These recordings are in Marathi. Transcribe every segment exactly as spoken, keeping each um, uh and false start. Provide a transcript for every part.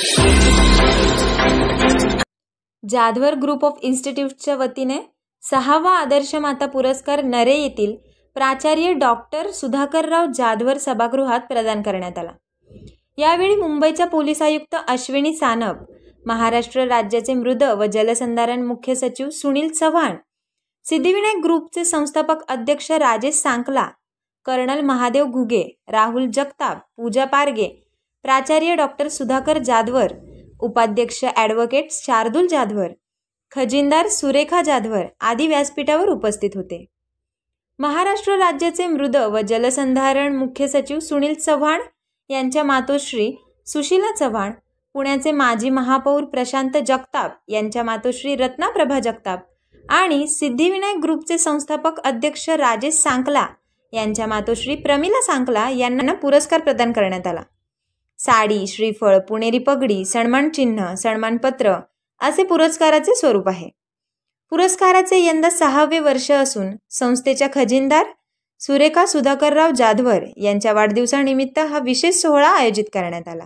जाधवर ग्रुप ऑफ इन्स्टिट्यूटच्या वतीने सहावा आदर्श माता पुरस्कार नरे येथील प्राचार्य डॉक्टर सुधाकरराव जाधवर सभागृहात प्रदान करण्यात आला। यावेळी मुंबईच्या पोलीस आयुक्त अश्विनी सानप, महाराष्ट्र राज्याचे मृद व जलसंधारण मुख्य सचिव सुनील चव्हाण, सिद्धिविनायक ग्रुपचे संस्थापक अध्यक्ष राजेश सांकला, कर्नल महादेव घुगे, राहुल जगताप, पूजा पारगे, प्राचार्य डॉक्टर सुधाकर जाधवर, उपाध्यक्ष ॲडव्होकेट शार्दूल जाधवर, खजिनदार सुरेखा जाधवर आदी व्यासपीठावर उपस्थित होते। महाराष्ट्र राज्याचे मृद व जलसंधारण मुख्य सचिव सुनील चव्हाण यांच्या मातोश्री सुशीला चव्हाण, पुण्याचे माजी महापौर प्रशांत जगताप यांच्या मातोश्री रत्नाप्रभा जगताप आणि सिद्धिविनायक ग्रुपचे संस्थापक अध्यक्ष राजेश सांकला यांच्या मातोश्री प्रमिला सांकला यांना पुरस्कार प्रदान करण्यात आला। साडी, श्रीफळ, पुणेरी पगडी, सन्मान चिन्ह, सन्मानपत्र असे पुरस्काराचे स्वरूप आहे। पुरस्काराचे यंदा सहावे वर्ष असून संस्थेच्या खजिनदार सुरेखा सुधाकरराव जाधवर यांच्या वाढदिवसानिमित्त हा विशेष सोहळा आयोजित करण्यात आला।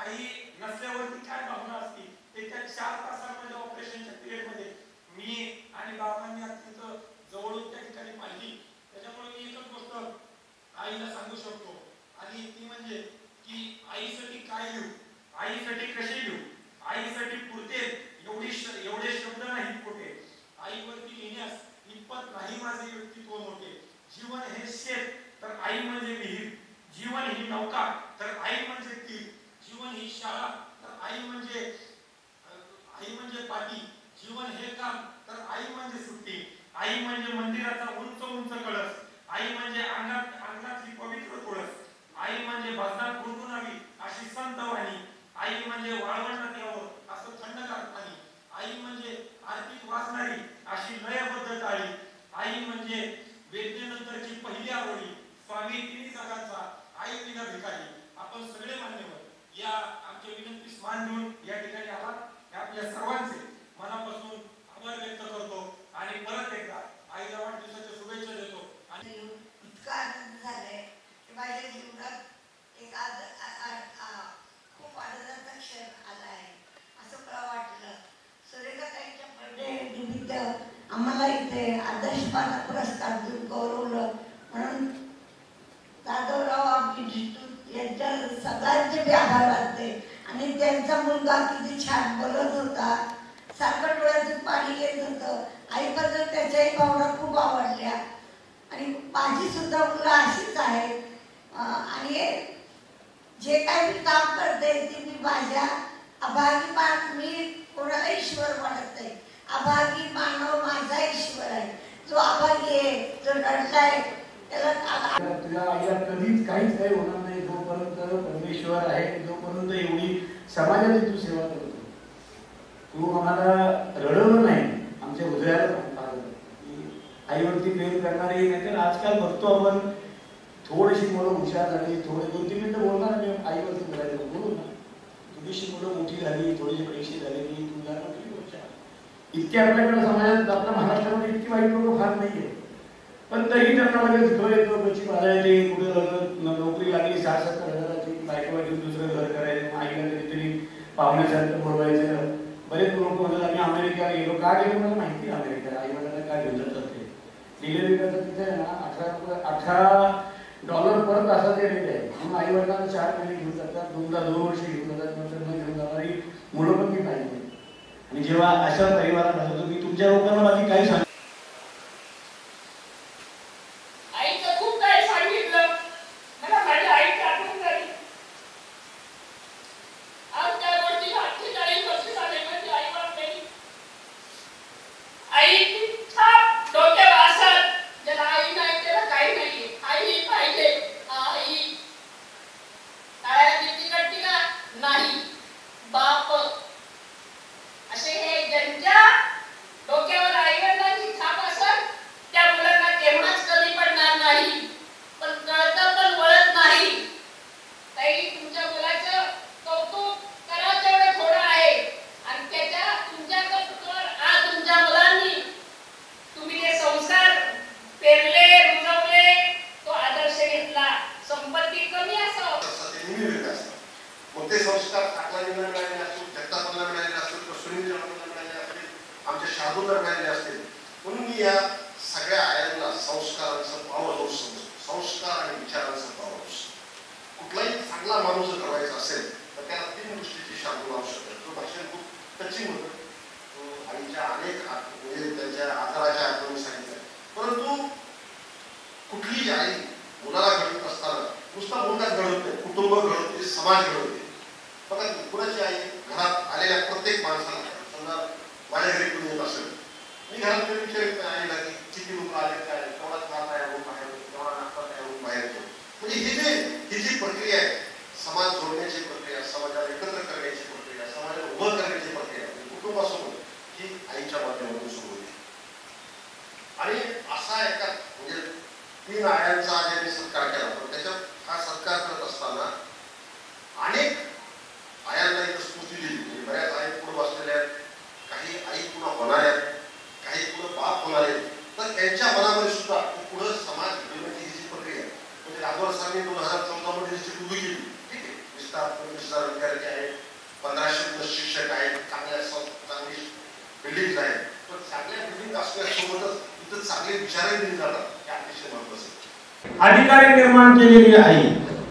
आईसाठी कशी लिहू, आईसाठी पुरते एवढी एवढे शब्द नाहीत कुठे, आईवरती लिहिण्यास इतपत नाही माझे व्यक्तित्व मोठे। जीवन हे शेत तर आई म्हणजे विहीर, जीवन ही नौका तर आई म्हणजे तीर, जीवन ही शाळा तर आई म्हणजे आई म्हणजे पाटी, जीवन हे काम तर आई म्हणजे सुट्टी, आई म्हणजे मंदिराचा उंच उंच कळस, आई म्हणजे अंगात अंगातली पवित्र तुळस, आई म्हणजे भजनात गुणगुणावी अशी संत वाणी, आई म्हणजे वाळवंटात यावं असं थंडगार पाणी, आई म्हणजे आरतीत वाजणारी अशी लयबद्ध टाळी, आई म्हणजे वेदनेनंतरची पहिली आवडी, स्वामी तिन्ही जगांचा, आई विना भिकारी। आपण सगळे मान्यवर या आमच्या विनंतीस मान देऊन या ठिकाणी आलात, आपल्या सर्वांचे मनापासून आभार व्यक्त करतो आणि परत एकदा आईला वाढदिवसाच्या शुभेच्छा देतो। आणि इतका आनंद झालाय की माझ्या जीवनात एक आज खूप आनंदाचा क्षण आला आहे असं मला वाटलं। सुरेखा ताईंच्या बर्थडे निमित्त आम्हाला इथे आदर्श माता पुरस्कार देऊन गौरवलं, म्हणून जाधवराव इन्स्टिट्यूट यांच्या सगळ्यांचे मी आभार मानते। आणि त्यांचा मुलगा किती छान बोलत होता, सारखं डोळ्यातून पाणी येत होतं, आईबद्दल त्याच्याही भावना खूप आवडल्या आणि माझी सुद्धा मुलं अशीच आहे। आणि जे काही मी काम करते ते मी माझ्या अभागी मान मी कोणाला ईश्वर म्हणत नाही, अभागी मानव माझा ईश्वर आहे। जो अभागी आहे, जो रडलाय त्याला तुझ्या आईला कधीच काहीच काही होणार नाही जोपर्यंत परमेश्वर आहे, जोपर्यंत एवढी समाजाची तू सेवा करतो। तू आम्हाला रडवलं नाही, आमच्या हृदयाला आईवरती प्रेम करणारे, नाहीतर आजकाल बघतो आपण थोडीशी मुलं हुशार झाली, थोडे दोन तीन मिनिटं बोलणार आणि आईवरती बोलायचं, बोलू ना थोडीशी मुलं मोठी झाली, थोडीशी पैसे झाले की तुला इतके आपल्याकडे समाजात आपल्या महाराष्ट्रामध्ये इतकी वाईट लोक फार नाहीये, पण तरी त्यांना लगेच घर येतो, कशी बाळायचे, कुठे नोकरी लागली साठ सत्तर हजाराची, बायकोला घेऊन दुसरं घर करायचं, आईला कधीतरी पाहुण्यासारखं बोलवायचं। बरेच लोक म्हणतात आम्ही अमेरिकेला गेलो, का गेलो मला माहिती आहे अमेरिकेला आई वडिलांना काय घेऊन जातात ते डिलिव्हरी करतात तिथे आहे ना अठरा रुपये अठरा डॉलर पर तासाचे रेट आहे, म्हणून आई वडिलांना चार महिने घेऊन जातात, दोनदा दोन वर्ष घेऊन जातात, नंतर न घेऊन जाणारी मुलं पण मी पाहिजे। आणि जेव्हा अशा परिवारात राहतो मी तुमच्या लोकांना बाकी काही सांग असे हे ज्यांच्या डोक्यावर आई वडिलांची पुरस्कार काकलाजींना मिळालेले असतील, जगतापांना मिळालेले असतील, किंवा सुनील मिळालेले असतील, आमच्या शार्दूला मिळालेले असतील. म्हणून मी या सगळ्या आयांना संस्कारांचं पॉवर हाऊस समजतो, संस्कार आणि विचारांचं पॉवर हाऊस. कुठलाही चांगला माणूस जर घडवायचा असेल तर त्याला तीन गोष्टीची शार्दूल आवश्यक आहे. तो भाषण खूप टचिंग होतं, आईच्या अनेक म्हणजे त्यांच्या आधाराच्या आठवणी सांगितल्या. परंतु कुठलीही आई मुलाला घडवत असताना नुसता मुलगा घडवत नाही, कुटुंब घडवते, समाज घडवते. बघा कुणाची आई घरात आलेल्या प्रत्येक माणसाला, समजा माझ्या घरी कुणी येत असेल, मी घरात विचारित नाही आईला की किती लोक आले, काय केवढा त्रास आहे म्हणून बाहेर होतो, केवढा नाश्ता आहे म्हणून बाहेर येतो. म्हणजे ही जे ही जी प्रक्रिया आहे, समाज जोडण्याची प्रक्रिया, समाजाला एकत्र करण्याची प्रक्रिया, समाजाला उभं करण्याची प्रक्रिया कुटुंबासोबत ही आईच्या माध्यमातून सुरू होती. आणि असा एका म्हणजे तीन आयांचा ज्यांनी सत्कार केला, पण त्याच्यात हा सत्कार करत असताना अनेक आयांना एक स्फूर्ती दिली. म्हणजे बऱ्याच आई पुढे बसलेल्या आहेत, काही आई पुन्हा होणार आहेत, काही पुढे बाप होणार आहेत. तर त्यांच्या मनामध्ये सुद्धा पुढे समाज घडवण्याची ही जी प्रक्रिया, म्हणजे राजवर सरांनी दोन हजार चौदा मध्ये जी उभी केली, ठीक आहे, विस्तार पंचवीस हजार विद्यार्थी आहेत, पंधराशे प्लस शिक्षक आहेत, चांगल्या चांगली बिल्डिंग आहेत. पण चांगल्या बिल्डिंग असल्यासोबतच इथं चांगले विचारही दिले जातात, हे अतिशय महत्वाचं आहे. अधिकारी निर्माण केलेली आई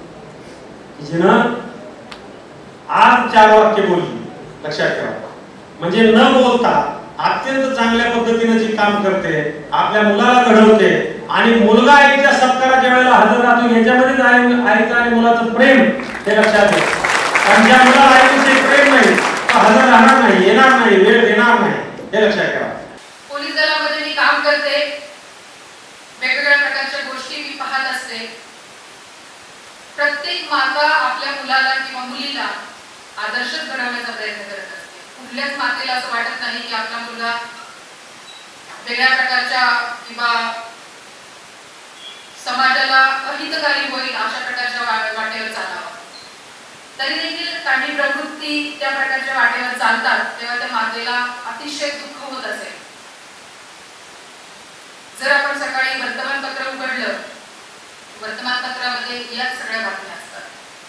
जिनं आज चार वाक्य बोलली, लक्षात ठेवा. म्हणजे न बोलता अत्यंत चांगल्या पद्धतीने जी काम करते, आपल्या मुलाला घडवते, आणि मुलगा आईच्या सत्काराच्या वेळेला हजर राहतो. याच्यामध्येच आई आईचं आणि मुलाचं प्रेम हे लक्षात घ्या. कारण ज्या मुलाला आईविषयी प्रेम नाही तो हजर राहणार नाही, येणार नाही, वेळ देणार नाही, हे लक्षात ठेवा. पोलीस दलामध्ये मी काम करते, वेगवेगळ्या प्रकारच्या गोष्टी मी पाहत असते. प्रत्येक माता आपल्या मुलाला किंवा मुलीला आदर्शच घडवण्याचा प्रयत्न करत असते. कुठल्याच मातेला असं वाटत नाही की आपला मुलगा वेगळ्या प्रकारच्या किंवा समाजाला अहितकारी होईल अशा प्रकारच्या वाटेवर चालावा. तरी देखील काही प्रवृत्ती त्या प्रकारच्या वाटेवर चालतात तेव्हा त्या मातेला अतिशय दुःख होत असेल. जर आपण सकाळी वर्तमानपत्र उघडलं, वर्तमानपत्रामध्ये याच सगळ्या बातम्या असतात.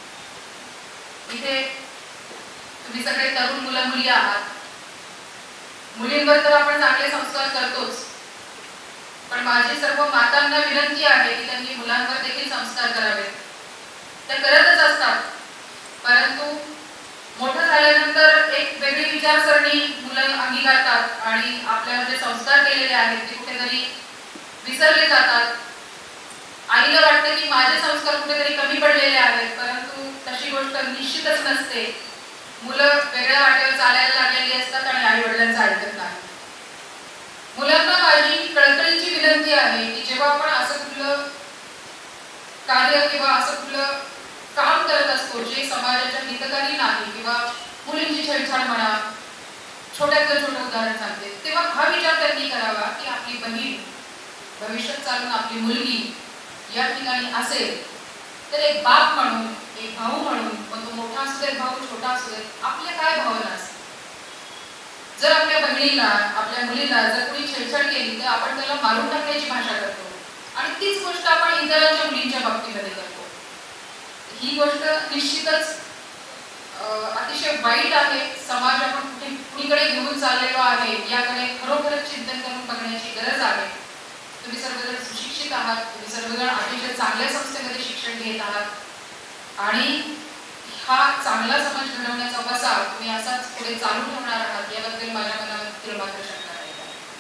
इथे तुम्ही सगळे तरुण मुलं मुली आहात. मुलींवर तर आपण चांगले संस्कार करतोच, पण माझी सर्व मातांना विनंती आहे की त्यांनी मुलांवर देखील संस्कार करावेत. त्या करतच असतात, परंतु मोठं झाल्यानंतर एक वेगळी विचारसरणी मुलं अंगीकारतात आणि आपल्यावर जे संस्कार केलेले आहेत ते कुठेतरी विसरले जातात. आईला वाटतं की माझे संस्कार कुठेतरी कमी पडलेले आहेत, परंतु तशी गोष्ट निश्चितच नसते. मुलं वेगळ्या वाटेवर चालायला लागलेली असतात आणि आई वडिलांचं ऐकत नाही. मुलांना माझी कळकळीची विनंती आहे की जेव्हा आपण असं कुठलं कार्य किंवा असं कुठलं काम करत असतो जे समाजाच्या हितकारी नाही, किंवा मुलींची छेडछाड म्हणा, छोट्यातलं छोटं उदाहरण सांगते, तेव्हा हा विचार त्यांनी करावा की आपली बहीण भविष्यात चालून आपली मुलगी या ठिकाणी असेल तर एक बाप म्हणून, एक भाऊ म्हणून, पण तो मोठा असू दे भाऊ छोटा असू दे, आपल्या काय भावना असतात. जर आपल्या बहिणीला आपल्या मुलीला जर कोणी छेडछाड केली तर आपण त्याला मारून टाकण्याची भाषा करतो, आणि तीच गोष्ट आपण इतरांच्या मुलींच्या बाबतीमध्ये करतो. ही गोष्ट निश्चितच अतिशय वाईट आहे. समाज आपण कुठे कुणीकडे घेऊन चाललेलो आहे याकडे खरोखरच चिंतन करून बघण्याची गरज आहे. तुम्ही सर्वजण सुशिक्षित आहात, तुम्ही सर्वजण अतिशय चांगल्या संस्थेमध्ये शिक्षण घेत आहात, आणि हा चांगला समाज घडवण्याचा वसा तुम्ही असाच पुढे चालू ठेवणार आहात याबद्दल माझ्या मनामध्ये मात्र शंका नाही.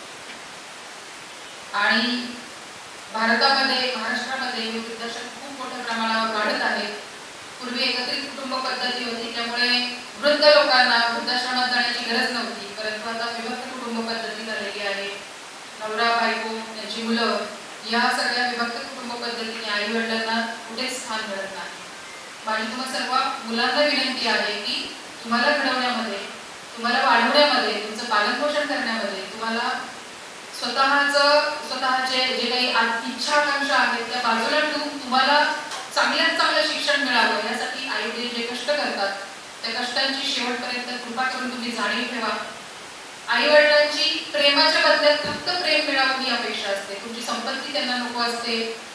आणि भारतामध्ये, महाराष्ट्रामध्ये हे वृद्धाश्रम खूप मोठ्या प्रमाणावर वाढत आहे. पूर्वी एकत्रित कुटुंब पद्धती होती, त्यामुळे वृद्ध लोकांना वृद्धाश्रमात जाण्याची गरज नव्हती, परंतु आता विभक्त कुटुंब पद्धती झालेली आहे. नवरा बायको त्यांची मुलं या सगळ्या विभक्त कुटुंब पद्धतीने आई वडिलांना कुठेच स्थान मिळत नाही. माझी तुम्हा सर्व मुलांना विनंती आहे की तुम्हाला घडवण्यामध्ये, तुम्हाला वाढवण्यामध्ये, तुमचं पालनपोषण करण्यामध्ये, तुम्हाला स्वतःचं स्वतःचे जे काही इच्छा आकांक्षा आहेत त्या बाजूला ठेवून तुम्हाला चांगल्यात चांगलं शिक्षण मिळावं यासाठी आई वडील जे कष्ट करतात त्या कष्टांची शेवटपर्यंत कृपा करून तुम्ही जाणीव ठेवा. आई वडिलांची प्रेमाच्या बदल्यात फक्त प्रेम मिळावं ही अपेक्षा असते. तुमची संपत्ती त्यांना नको असते,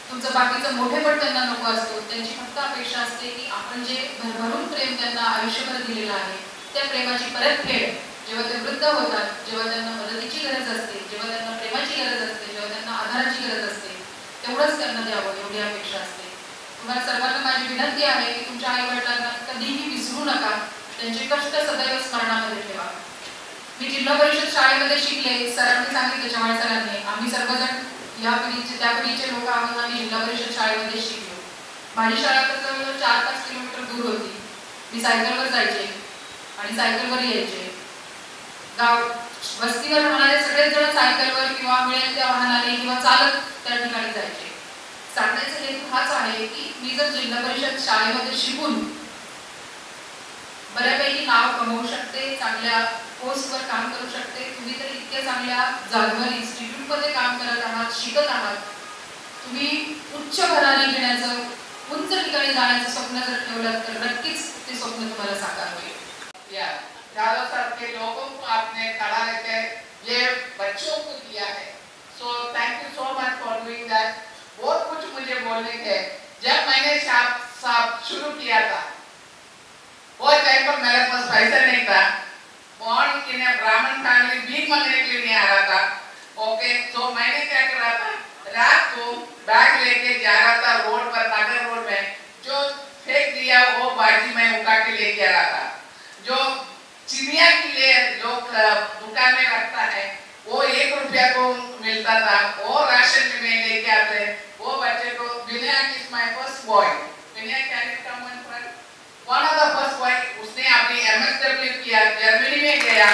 तुमचं बाकीचं मोठेपण त्यांना नको असतो. त्यांची फक्त अपेक्षा असते की आपण जे भरभरून प्रेम त्यांना आयुष्यभर दिलेलं आहे त्या प्रेमाची परतफेड जेव्हा ते वृद्ध होतात, जेव्हा त्यांना मदतीची गरज असते, जेव्हा त्यांना प्रेमाची गरज असते, जेव्हा त्यांना आधाराची गरज असते, तेवढंच त्यांना द्यावं एवढी अपेक्षा असते. तुम्हाला सर्वांना माझी विनंती आहे की तुमच्या आई वडिलांना कधीही विसरू नका, त्यांचे कष्ट सदैव स्मरणामध्ये ठेवा. मी जिल्हा परिषद शाळेमध्ये शिकले, सरांनी सांगितलं, चव्हाण सरांनी, आम्ही सर्वजण या पिढीचे त्या पिढीचे लोक आहोत आणि जिल्हा परिषद शाळेमध्ये शिकलो. माझी शाळा तर चार पाच किलोमीटर दूर होती. मी सायकलवर जायचे आणि सायकलवर यायचे. गाव वस्तीवर राहणारे सगळेच जण सायकलवर किंवा मिळेल त्या वाहनाने किंवा चालत त्या ठिकाणी जायचे. सांगण्याचा हेतू हाच आहे की मी जर जिल्हा परिषद शाळेमध्ये शिकून बऱ्यापैकी नाव कमवू शकते, चांगल्या पोस्टवर काम करू शकते, तुम्ही तर इतक्या चांगल्या जागेवर इन्स्टिट्यूटमध्ये काम करत आहात, शिकत आहात, तुम्ही उच्च घराणे घेण्याचं, उंच ठिकाणी जाण्याचं स्वप्न जर ठेवलं तर नक्कीच ते स्वप्न तुम्हाला साकार होईल. या चारों तरफ के लोगों को आपने खड़ा रहकर ये बच्चों को दिया है, so thank you so much for doing that. बहुत कुछ मुझे बोलने थे. जब मैंने साहब साहब शुरू किया था वो टाइम पर मेरे पास पैसा नहीं था. बॉर्न इन ए ब्राह्मण फैमिली, भीख मांगने के लिए नहीं आ रहा था. ओके, तो मैंने क्या करा था, रात को बैग लेके जा रहा था रोड पर, नगर रोड में, जो फेंक दिया वो बाजी में उठा के लेके आ रहा था. जो चिड़िया के लिए लोग दुकान में रखता है वो एक रुपया को मिलता था, वो राशन में लेके आते. वो बच्चे को Vinay is my first boy. Vinay can you come in front. One of the first boy, उसने अपनी एमएसडब्ल्यू किया, जर्मनी में गया.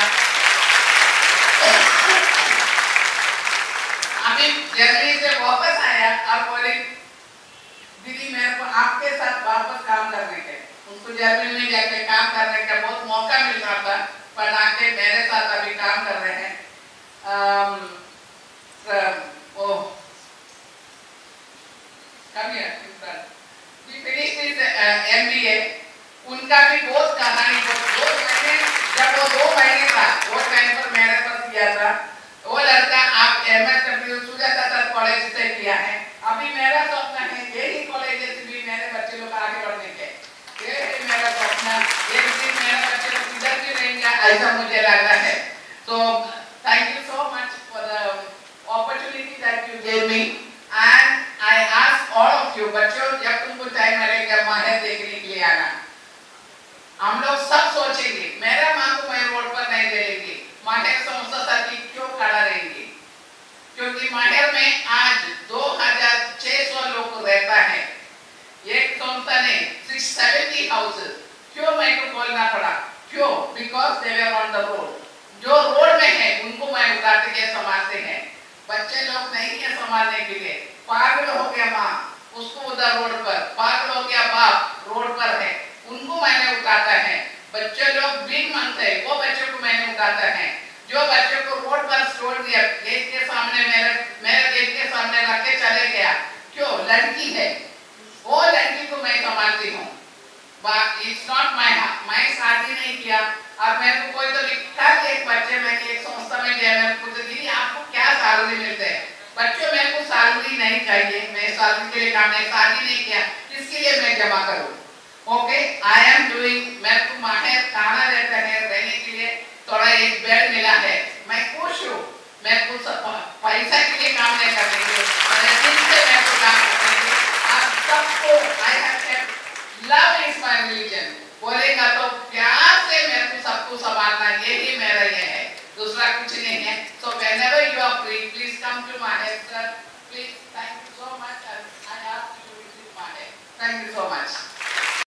अभी जर्मनी से वापस आया और बोले दीदी मेरे को आपके साथ वापस काम करने के. उसको जर्मनी में जाके काम करने का बहुत मौका मिल रहा था, पर आके मेरे साथ अभी काम कर रहे हैं. um, O come here in front. We finished his uh, M B A. उनका भी बहुत कहानी, दो महीने जब वो दो महीने था वो टाइम पर मेरे पास किया था. वो लड़का आप M S W Sujata college से किया है. अभी मेरा स्वप्न है यही कॉलेज से भी मेरे बच्चे लोग आगे बढ़ने के. ये है मेरा स्वप्न. एक दिन मेरे बच्चे लोग किधर भी रहेंगे ऐसा मुझे लग रहा है. So thank you so much for the opportunity that you gave me. And I ask all of you, बच्चों जब तुमको टाइम मिलेगा माहिर देखने के लिए आना. हम लोग सब सोचेंगे मेरा माँ को मैं रोड पर नहीं देगी, माहिर संस्था साथी क्यों खड़ा रहेंगी, क्योंकि माहिर में आज दो हज़ार छह सौ लोग रहता है. एक संस्था ने सिक्स सेवेंटी हाउसेस, क्यों मैं को बोलना पड़ा, क्यों, because they were on the road. जो रोड में है उनको मैं उठाते के संभालते हैं. बच्चे लोग नहीं है संभालने के लिए. पागल हो गया माँ, उसको उधर रोड पर, पागल हो गया बाप रोड पर है, उनको मैंने उठाता है. बच्चे लोग भीख मांगते हैं, वो बच्चों को मैंने उठाता है. जो बच्चों को रोड पर छोड़ दिया, गेट के सामने, मेरे मेरे गेट के सामने रख के चले गया, क्यों, लड़की है, वो लड़की को मैं संभालती हूँ. इट्स नॉट माय, मैं शादी नहीं किया और मेरे को कोई तो लिखा एक बच्चे में एक संस्था में गया, मेरे को तो दीदी आपको क्या सैलरी मिलते हैं. बच्चों मेरे को सैलरी नहीं चाहिए, मैं सैलरी के लिए काम नहीं, शादी नहीं किया, किसके लिए मैं जमा करूँ. Okay, I am doing. मेरे को माहिर खाना रहता है, रहने के लिए थोड़ा एक बेड मिला है, मैं खुश हूँ. मेरे को पैसा के लिए काम नहीं करने के, दिल से मेरे को काम करने के. आप सबको I have kept love is my religion बोलेगा तो प्यार से मेरे को सबको संभालना, यही मेरा ये है, दूसरा कुछ नहीं है. So whenever you are free please come to Mahir sir, please. Thank you so much. I ask you to visit Mahir. Thank you so much.